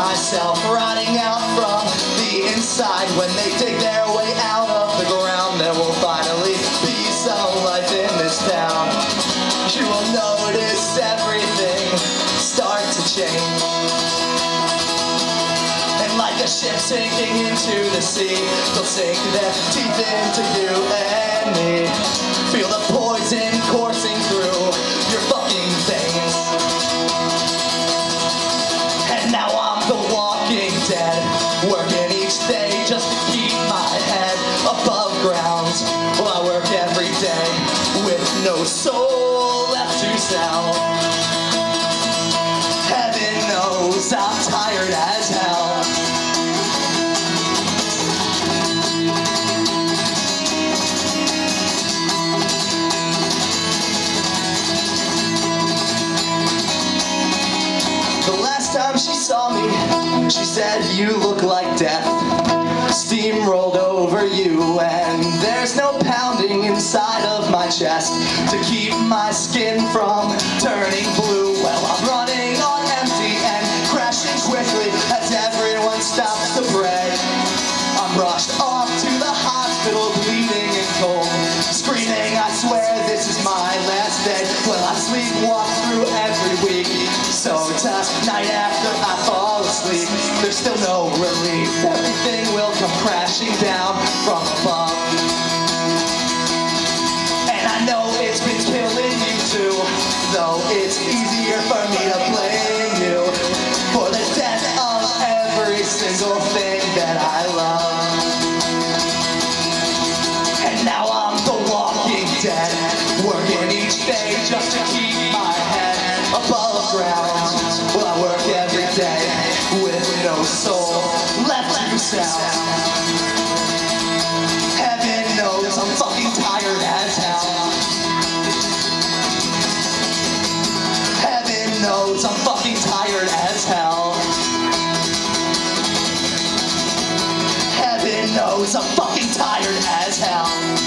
myself rotting out from the inside. When they dig their way out of the ground, there will finally be some life in this town. You will notice everything start to change. And like a ship sinking into the sea, they'll sink their teeth into you and me. Feel the poison coursing through your fucking veins. And now I'm the walking dead, working each day just to keep my head above ground. Well, I work every day with no soul left to sell. Heaven knows I'm tired as hell. Time she saw me, she said, "You look like death steamrolled over you, and there's no pounding inside of my chest to keep my skin from turning blue." Well, I'm running on empty and crashing quickly as everyone stops to pray. I'm rushed off to the hospital, bleeding and cold, screaming, "I swear this is my last day." Well, I sleepwalk through every week, so tonight after I fall asleep, there's still no relief. Everything will come crashing down from above. And I know it's been killing you too, though it's easier for me to blame you for the death of every single thing that I love. And now I'm the walking dead, working each day just to keep my head above ground. Well, I work every day with no soul left to sell. Heaven knows I'm fucking tired as hell. Heaven knows I'm fucking tired as hell. Heaven knows I'm fucking tired as hell.